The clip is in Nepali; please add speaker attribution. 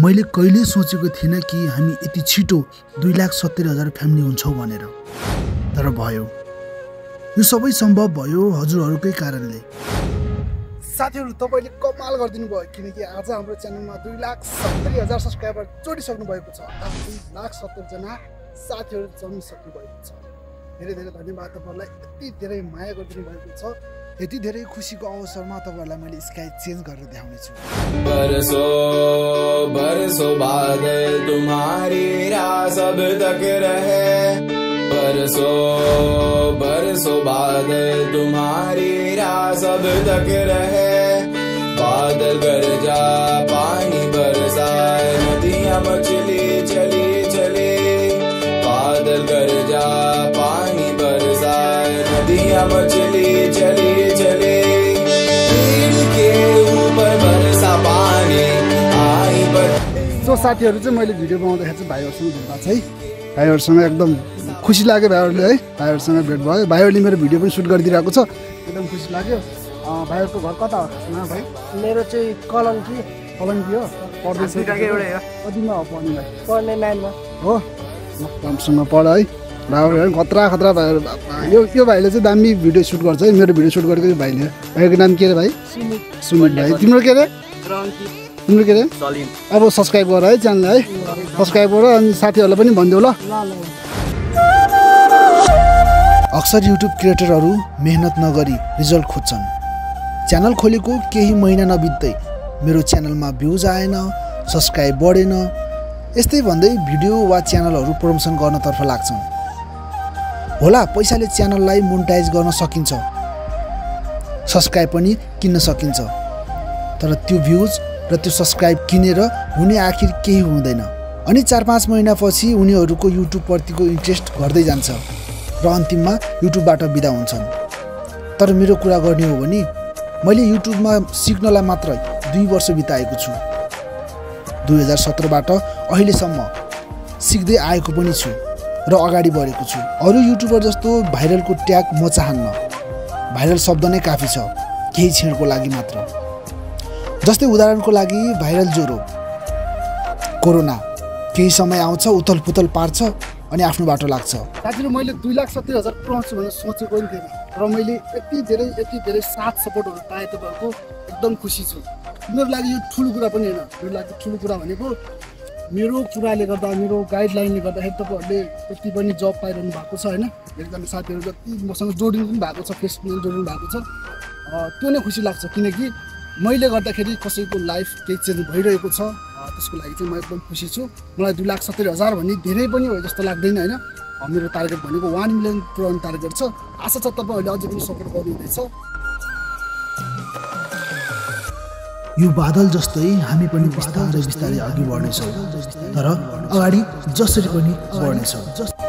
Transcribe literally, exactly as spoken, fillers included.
Speaker 1: मैले कहिले सोचेको थिइनँ कि हामी यति छिटो दुई लाख सत्तरी हजार फ्यामिली हुन्छौँ भनेर, तर भयो। यो सबै सम्भव भयो हजुरहरूकै कारणले।
Speaker 2: साथीहरू तपाईले कमाल गरिदिनु भयो, किनकि आज हाम्रो च्यानलमा दुई लाख सत्तरी हजार सब्सक्राइबर जोडिसक्नु भएको छ। दुई लाख सत्तरी जना साथीहरू जन्मिसक्नु भएको छ। धेरै धेरै धन्यवाद तपाईँहरूलाई, यति धेरै माया गरिदिनु भएको छ। यति धेरै खुसीको अवसरमा तपाईँहरूलाई मैले स्काई चेन्ज गरेर देखाउने छु।
Speaker 3: बरसों बरसों बाद तुम्हारी राह सब तक रहे, बरसों बरसों बाद तुम्हारी राह सब तक रहे। बादल गरजा पानी बरसाए, नदियां मचली चली चली। बादल गरजा पानी बरसाए, नदियां मचली चली चली। पेड़ के ऊपर बरसा पानी आई बर।
Speaker 2: सो साथीहरू चाहिँ मैले भिडियो बनाउँदाखेरि चाहिँ भाइहरूसँग भेट भएको छ है। भाइहरूसँग एकदम खुसी लाग्यो, भाइहरूले है भाइहरूसँग भेट भयो। भाइहरूले मेरो भिडियो पनि सुट गरिदिरहेको छ, एकदम खुसी लाग्यो। भाइहरूको घर कता हो खासमा भाइ?
Speaker 4: मेरो चाहिँ कलङ्की
Speaker 2: कलङ्की हो। पढ्दैछ
Speaker 4: एउटै हो।
Speaker 2: कतिमा हो पढ्ने भाइ?
Speaker 4: पढ्ने नाइनमा
Speaker 2: हो। राम्रोसँग पढ है। भाइहरू खतरा खतरा भाइहरू। यो यो भाइले चाहिँ दामी भिडियो सुट गर्छ है, मेरो भिडियो सुट गरेको यो भाइले। भाइको नाम के अरे भाइ?
Speaker 4: सुमित।
Speaker 2: सुमित भाइ। तिम्रो के अरे?
Speaker 4: रङ्की।
Speaker 2: तिम्रो के अरे?
Speaker 4: सलिम।
Speaker 2: अब सब्सक्राइब गर है च्यानललाई है, सब्सक्राइब गर। अनि साथीहरूलाई पनि भनिदेऊ ल। अक्सर युट्युब क्रिएटरहरू मेहनत नगरी रिजल्ट खोज्छन्। च्यानल खोलेको केही महिना नबित्दै मेरो च्यानलमा भ्युज आएन, सब्सक्राइब बढेन, यस्तै भन्दै भिडियो वा च्यानलहरू प्रमोसन गर्नतर्फ लाग्छन्। होला पैसाले च्यानललाई मोनेटाइज गर्न सकिन्छ, सब्सक्राइब पनि किन्न सकिन्छ, तर त्यो भ्युज र त्यो सब्सक्राइब किनेर हुने आखिर केही हुँदैन। अनि चार पाँच महिनापछि उनीहरूको युट्युबप्रतिको इन्ट्रेस्ट घट्दै जान्छ र अन्तिममा युट्युबबाट बिदा हुन्छन्। तर मेरो कुरा गर्ने हो भने मैले युट्युबमा सिक्नलाई मात्र दुई वर्ष बिताएको छु। दुई हजार सत्रबाट अहिलेसम्म सिक्दै आएको पनि छु र अगाडि बढेको छु। अरू युट्युबर जस्तो भाइरलको ट्याग म चाहन्न। भाइरल शब्द नै काफी छ, केही क्षणको लागि मात्र। जस्तै उदाहरणको लागि भाइरल ज्वरो, कोरोना केही समय आउँछ, उथल पुथल पार्छ अनि आफ्नो बाटो लाग्छ। साथीहरू मैले दुई लाख सत्तरी हजार पुऱ्याउँछु भनेर सोचेको पनि थिएन, र मैले यति धेरै यति धेरै साथ सपोर्टहरू पाएँ तपाईँहरूको, एकदम खुसी छु। मेरो लागि यो ठुलो कुरा पनि होइन। मेरो लागि ठुलो कुरा भनेको मेरो कुराले गर्दा, मेरो गाइडलाइनले गर्दाखेरि तपाईँहरूले यति पनि जब पाइरहनु भएको छ होइन। एकजना साथीहरू जति मसँग जोडिनु पनि भएको छ, फेसबुकमा जोडिनु भएको छ, त्यो नै खुसी लाग्छ। किनकि मैले गर्दाखेरि कसैको लाइफ केही चेन्ज भइरहेको छ, त्यसको लागि चाहिँ म एकदम खुसी छु। मलाई दुई लाख सत्तरी हजार भन्ने धेरै पनि हो जस्तो लाग्दैन होइन। मेरो टार्गेट भनेको वान मिलियन पुऱ्याउने टार्गेट छ। आशा छ तपाईँहरूले अझै पनि सपोर्ट गर्नुहुँदैछ।
Speaker 1: यो बादल जस्तै हामी पनि बिस्तारै बिस्तारै अघि बढ्नेछौँ, तर अगाडि जसरी पनि बढ्नेछौँ।